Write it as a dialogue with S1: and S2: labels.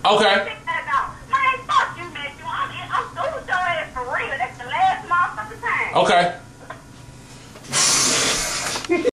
S1: Okay.
S2: Man, fuck you, man. I'm through with your ass for real. That's the last motherfucking time.
S1: Okay.